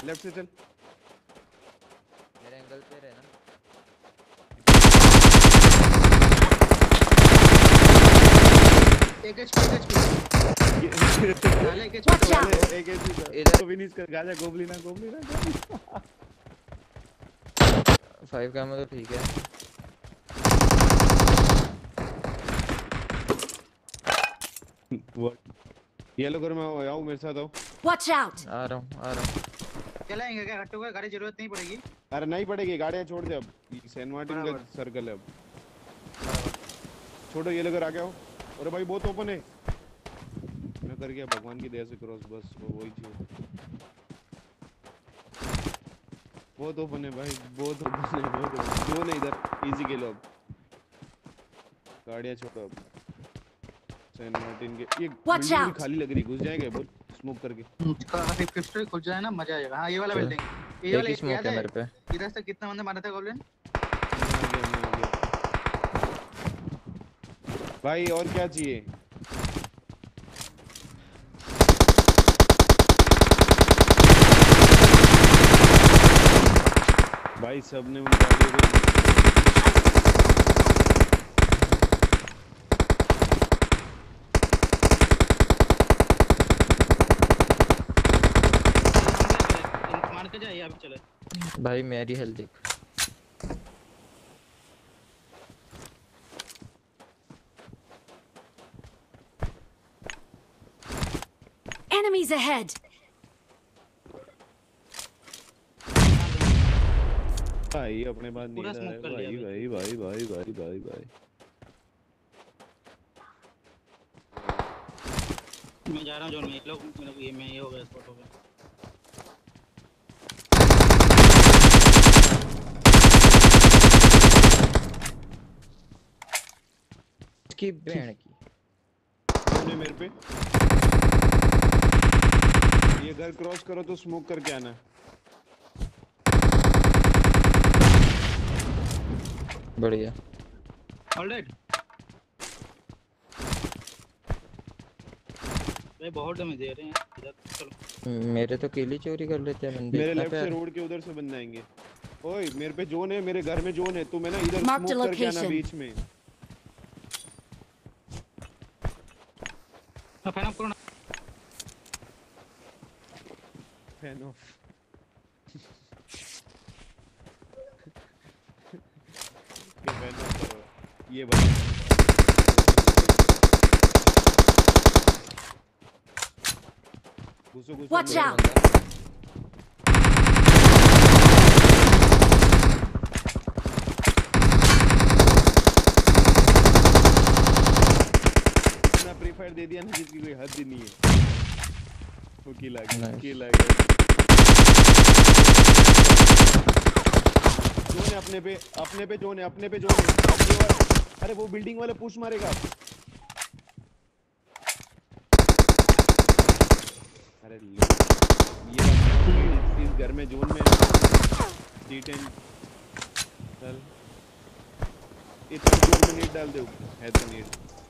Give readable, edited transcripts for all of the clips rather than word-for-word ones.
Left से चल। मेरे एंगल पे रहना। एक एचपी डाले एक एचपी एक इधर फिनिश कर। गाजा गोबलिना 5 का तो ठीक है। येलो घर में आओ मेरे साथ आओ। Watch out! आ रहा हूँ चलाएंगे क्या हट्टू का गाड़ी जरूरत नहीं पड़ेगी। अरे नहीं पड़ेगी, गाड़ियां छोड़ दे अब। सेंट मार्टिन का सर्कल है अब। छोड़ो येलो घर आ गया हो। अरे भाई बहुत ओपन है। मैं कर गया भगवान की दया से क्रॉस, बस वही थी। बहुत ओपन है भाई, बहुत ओपन है, बहुत ओपन। जो नहीं इधर इजी खेलो अब। गाड़ियां छोड़ो अब। सेंट मार्टिन के ये बिल्डिंग भी खाली लग रही, घुस जाएंगे बोल स्मोक करके। काफी पिस्टल खुल जाए ना, मजा आएगा। हां ये वाला बिल्डिंग, ये वाला स्मोक है मेरे पे। इधर से कितना बंदे मारा था गोब्लिन भाई? और क्या चाहिए भाई? सबने उन गाड़ियों को मार के जाइए अभी। चले भाई मेरी हेल्थ देख। Enemies ahead! भाई अपने पास नहीं है भाई भाई भाई भाई भाई भाई भाई। मैं जा रहा हूं जोन में। लोग मेरे को ये में ये हो गया, स्पॉट हो गया। की बहन की ने मेरे पे ये घर क्रॉस करो तो स्मोक करके आना। बढ़िया। ऑलराइट भाई, बहुत डैमेज दे रहे हैं इधर। चलो मेरे तो किल ही चोरी कर लेते हैं बंदे। मेरे लेफ्ट से रोड के उधर से बंदे आएंगे। ओए मेरे पे जोन है, मेरे घर में जोन है। तू मैं ना इधर स्मोक करके आना बीच में। फैन ऑफ करो ना। फैन ऑफ फैन ऑफ करो ये बता। घुसो घुसो। Watch out! इतना प्री फायर दे दिया ना जिसकी कोई हद ही नहीं है। वो किल आ गया, किल आ गया। जोन है अपने पे, अपने पे जोन है, अपने पे जोन है। अरे वो बिल्डिंग वाला पुश मारेगा। अरे ये इस घर में जोन में D10 चल इतना जोन में नीड डाल दे है तो नीड।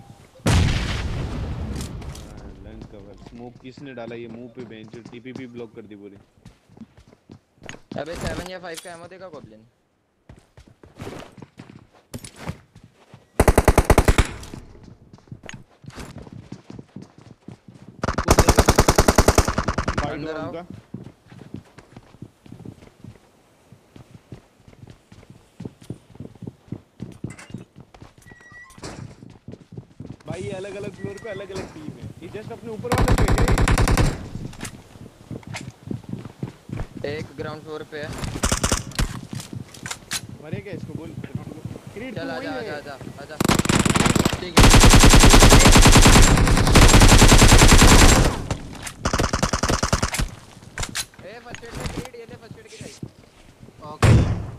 लंच कवर स्मोक किसने डाला ये मुंह पे? बेंच टीपीपी ब्लॉक कर दी पूरी। अबे 7 या 5 का एमो देगा गॉब्लिन। अंदर आओ। भाई ये अलग अलग फ्लोर पे अलग अलग टीम है। ये जस्ट अपने ऊपर वाले पे है। एक ग्राउंड फ्लोर पे है। मरेगा इसको बोल। चल आजा आजा आजा आजा। ठीक है ए फर्स्ट एड में ग्रेड ये ले, फर्स्ट एड की भाई। ओके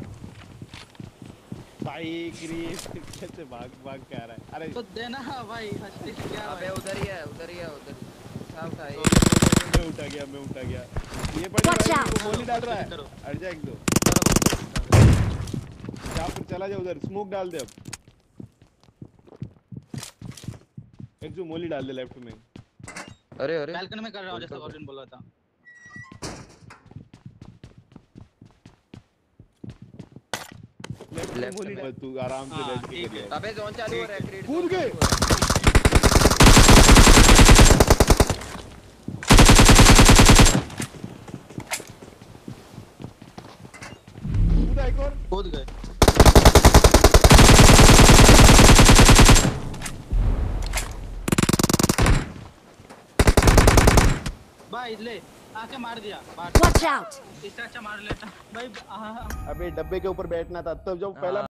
भाई क्रिएट कैसे भाग भाग के आ रहा है? अरे तो देना भाई हस्ती क्या अबे उधर ही है उधर ही है उधर। उठा उठा मैं उठा गया, मैं उठा गया। ये पड़ रहा है, वो गोली डाल रहा है। हट जा एक दो। जा फिर चला जा उधर, स्मोक डाल दे अब। एक जो मोली डाल दे लेफ्ट में। अरे अरे बालकनी में कर रहा हूं जैसा गॉब्लिन बोल रहा था। Left गोली में। डाल, तू आराम से हाँ, बैठ के ठीक कर है। लिया। अबे जोन चालू हो रहा है, क्रेड कूद गए। कूदा एक और। कूद गए भाई ले आके मार दिया बाट Watch out! इससे अच्छा मार लेता भाई अबे डब्बे के ऊपर बैठना था, तब जब पहला